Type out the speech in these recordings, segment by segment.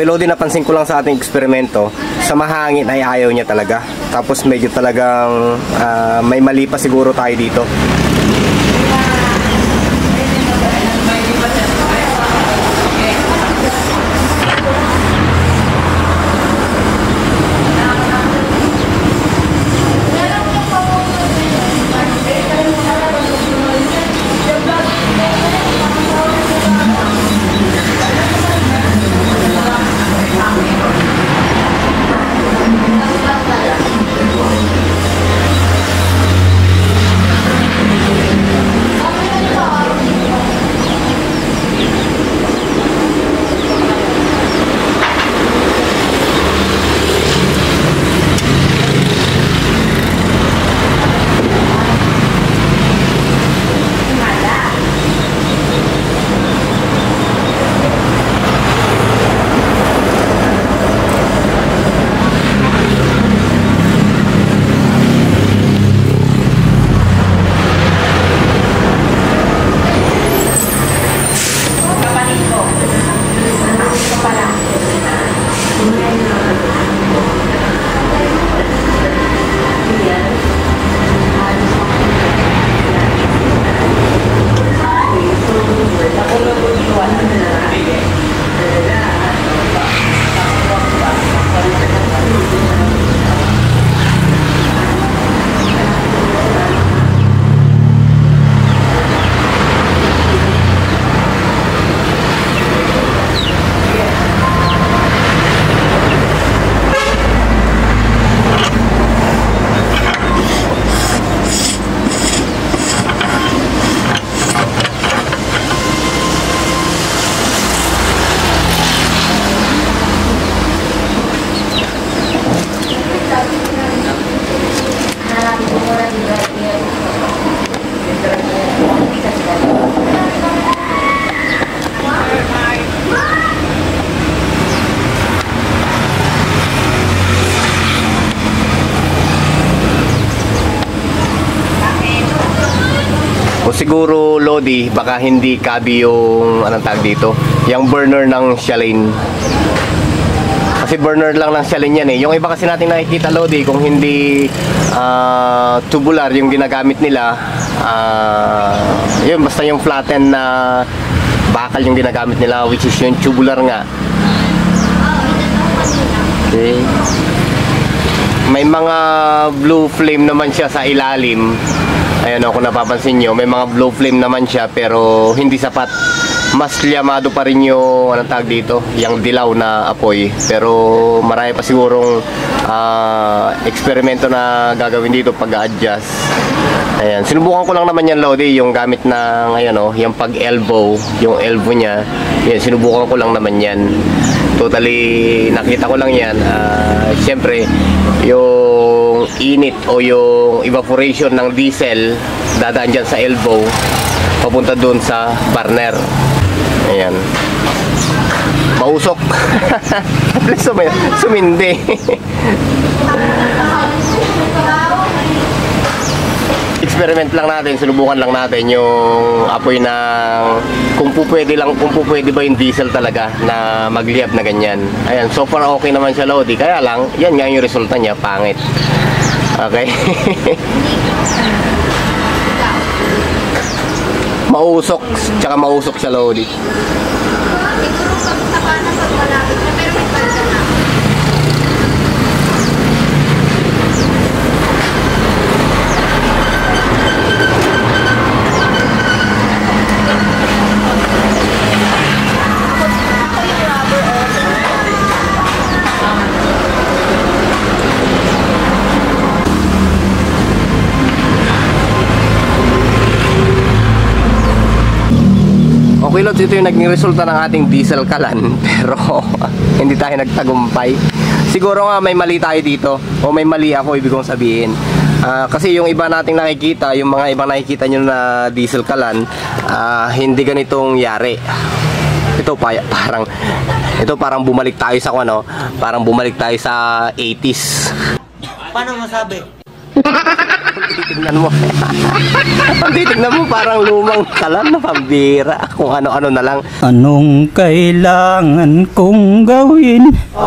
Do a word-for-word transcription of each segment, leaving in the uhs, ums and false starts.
Okay, Lodi, napansin ko lang sa ating eksperimento, sa mahangin ay ayaw niya talaga. Tapos medyo talagang uh, may mali pa siguro tayo dito. O siguro, Lodi, baka hindi kabi yung anong tag dito, yung burner ng Shalane. Kasi burner lang ng Shalane yan eh. Yung iba kasi natin nakikita, Lodi, kung hindi uh, tubular yung ginagamit nila, uh, yun, basta yung flatten na bakal yung ginagamit nila, which is yung tubular nga. Okay. May mga blue flame naman siya sa ilalim. Ayan o, kung napapansin nyo, may mga blue flame naman siya, pero hindi sapat. Mas liyamado pa rin yung anong tawag dito, yung dilaw na apoy. Pero marami pa sigurong uh, eksperimento na gagawin dito pag-adjust. Ayan, sinubukan ko lang naman yan, Lodi, yung gamit ng ayan o, yung pag-elbow, yung elbow niya. Yan, sinubukan ko lang naman yan. Totally nakita ko lang yan. Uh, Siyempre, yung init o yung evaporation ng diesel dadaan dyan sa elbow papunta dun sa burner. Ayan, mausok. Sumindi. Experiment lang natin, sinubukan lang natin yung apoy ng kung po pwede lang, kung po pwede ba yung diesel talaga na magliyab na ganyan. Ayan, so far okay naman siya, Lodi. Kaya lang, yan nga yung resulta niya, pangit. Okay. Mausok, tsaka mausok siya, Lodi. Okay, Lods, ito yung naging resulta ng ating diesel kalan, pero hindi tayo nagtagumpay. Siguro nga may mali tayo dito, o may mali ako, ibig kong sabihin. Uh, kasi yung iba nating nakikita, yung mga ibang nakikita nyo na diesel kalan, uh, hindi ganitong yari. Ito pa, parang ito parang bumalik tayo sa ano, parang bumalik tayo sa eighties. Paano masabi? titignan mo. Ang titignan mo parang lumang kalan na pambira. Kung ano-ano na lang. Anong kailangan kong gawin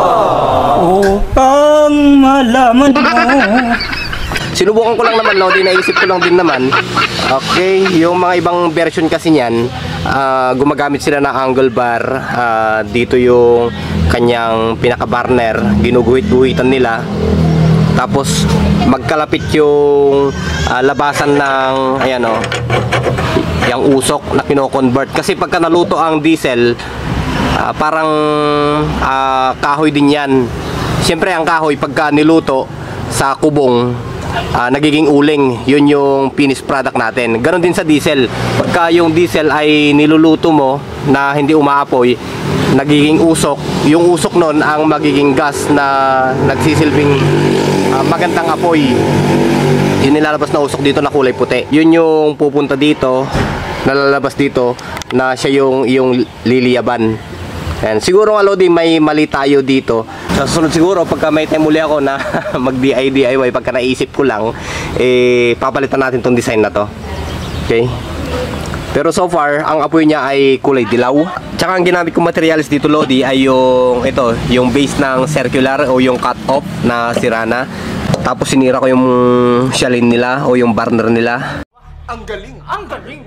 upang malaman mo? Sinubukan ko lang naman, no? Di naisip ko lang din naman. Okay, yung mga ibang version kasi niyan, uh, gumagamit sila ng angle bar. Uh, dito yung kanyang pinaka-burner, ginuguhit-guhitan nila. Tapos magkalapit yung uh, labasan ng ayan o, yung usok na kino-convert. Kasi pagka naluto ang diesel, uh, parang uh, kahoy din yan. Siyempre ang kahoy pagka niluto sa kubong, Uh, nagiging uling. Yun yung finished product natin. Ganon din sa diesel. Pagka yung diesel ay niluluto mo na hindi umaapoy, nagiging usok. Yung usok nun ang magiging gas na nagsisilbing uh, magandang apoy. Yung nilalabas na usok dito na kulay puti, yun yung pupunta dito, nalalabas dito na siya yung, yung liliyaban. Ayan. Siguro nga Lodi, may mali tayo dito. Sa susunod siguro, pagka may time muli ako na mag-D I Y, pagka naisip ko lang, eh, papalitan natin tong design na to. Okay? Pero so far, ang apoy niya ay kulay dilaw. Tsaka ang ginamit kong materials dito Lodi ay yung, ito, yung base ng circular o yung cut-off na sirana. Tapos sinira ko yung shalin nila o yung burner nila. Ang galing! Ang galing!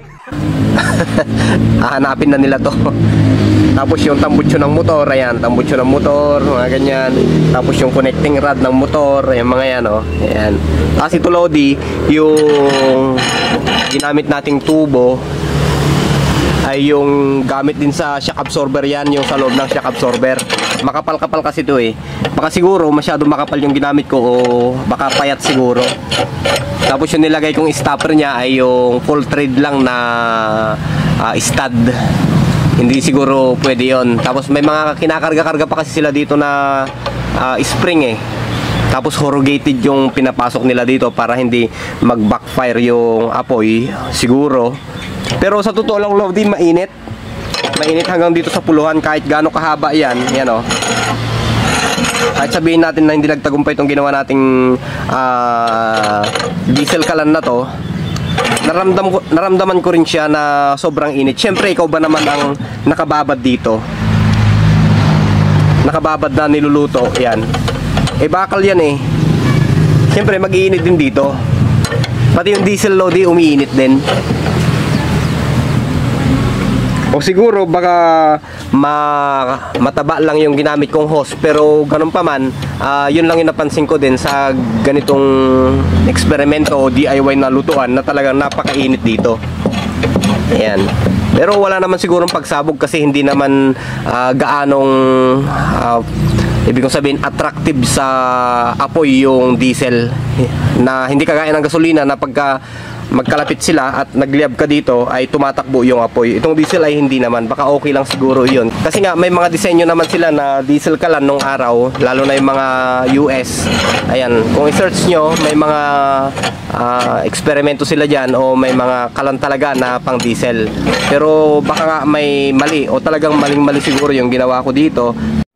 Hahanapin na nila to. Tapos yung tambutso ng motor, ayan, tambutso ng motor, mga ganyan. Tapos yung connecting rod ng motor, ayan, mga yan, oh. Ayan. Tapos ito Lodi, yung ginamit nating tubo ay yung gamit din sa shock absorber yan, yung sa loob ng shock absorber. Makapal-kapal kasi ito eh. Baka siguro masyado makapal yung ginamit ko o baka payat siguro. Tapos yung nilagay kong stopper niya ay yung full thread lang na uh, stud. Hindi siguro pwede yon. Tapos may mga kinakarga-karga pa kasi sila dito na uh, spring eh. Tapos corrugated yung pinapasok nila dito para hindi mag-backfire yung apoy siguro. Pero sa totoo lang Lodi, mainit. Mainit hanggang dito sa puluhan kahit gaano kahaba yan. Yan o. Kahit sabihin natin na hindi nagtagumpay itong ginawa nating uh, diesel kalan na to, naramdam ko, naramdaman ko rin siya na sobrang init. Siyempre, ikaw ba naman ang nakababad dito? Nakababad na niluluto, yan. Eh, bakal yan eh. Siyempre, mag-iinit din dito. Pati yung diesel Lodi, umiinit din. O siguro, baka ma mataba lang yung ginamit kong hose. Pero, ganun pa man, uh, yun lang yung napansin ko din sa ganitong eksperimento o D I Y na lutuan na talagang napakainit dito. Ayan. Pero wala naman sigurong pagsabog kasi hindi naman uh, gaanong uh, ibig kong sabihin attractive sa apoy yung diesel, na hindi kagaya ng gasolina na pagka magkalapit sila at nagliab ka dito ay tumatakbo yung apoy. Itong diesel ay hindi naman, baka okay lang siguro yun. Kasi nga may mga disenyo naman sila na diesel kalan nung araw, lalo na yung mga U S. Ayan, kung i-search nyo, may mga uh, eksperimento sila dyan o may mga kalan talaga na pang diesel. Pero baka nga may mali o talagang maling-mali siguro yung ginawa ko dito.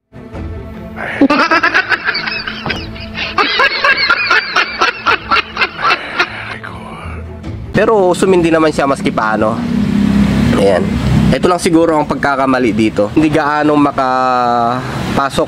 Pero sumindi naman siya maski paano. Ayan. Ito lang siguro ang pagkakamali dito. Hindi gaano makapasok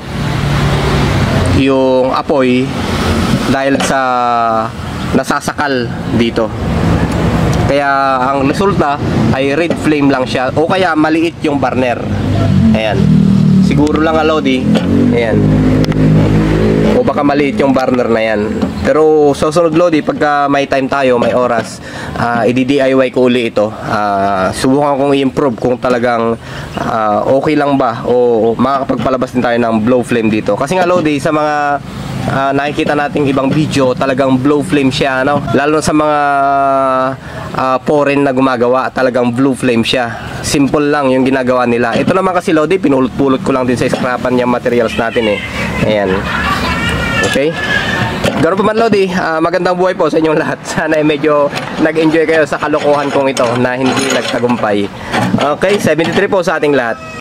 yung apoy dahil sa nasasakal dito. Kaya ang resulta ay red flame lang siya o kaya maliit yung burner. Ayan. Siguro lang Lodi. Ayan. O baka maliit yung burner na yan. Pero sa susunod Lodi, pagka may time tayo, may oras, uh, i-D I Y ko uli ito. Uh, subukan kong i-improve kung talagang uh, okay lang ba o makakapagpalabas din tayo ng blow flame dito. Kasi nga Lodi, sa mga uh, nakikita nating ibang video, talagang blow flame siya, no? Lalo sa mga uh, foreign na gumagawa, talagang blue flame siya. Simple lang yung ginagawa nila. Ito naman kasi Lodi, pinulot-pulot ko lang din sa scrapan yung materials natin eh. Ayan. Okay? Ganoon pa man Lodi, uh, magandang buhay po sa inyong lahat. Sana ay medyo nag-enjoy kayo sa kalokohan kong ito na hindi nagtagumpay. Okay, seventy-three po sa ating lahat.